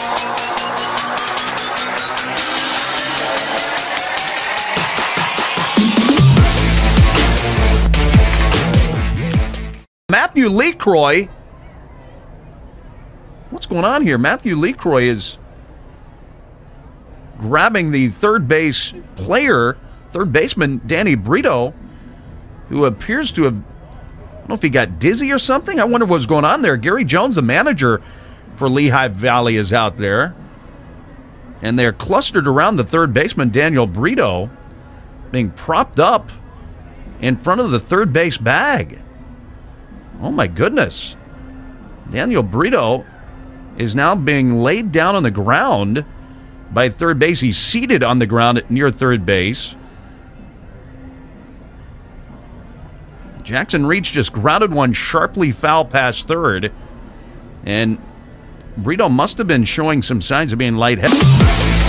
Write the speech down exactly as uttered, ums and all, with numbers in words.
Matthew LeCroy. What's going on here? Matthew LeCroy is grabbing the third base player, third baseman Danny Brito, who appears to have, I don't know if he got dizzy or something. I wonder what's going on there. Gary Jones, the manager for Lehigh Valley, is out there. And they're clustered around the third baseman, Daniel Brito, being propped up in front of the third base bag. Oh, my goodness. Daniel Brito is now being laid down on the ground by third base. He's seated on the ground near third base. Jackson Reach just grounded one sharply foul past third. And Brito must have been showing some signs of being lightheaded.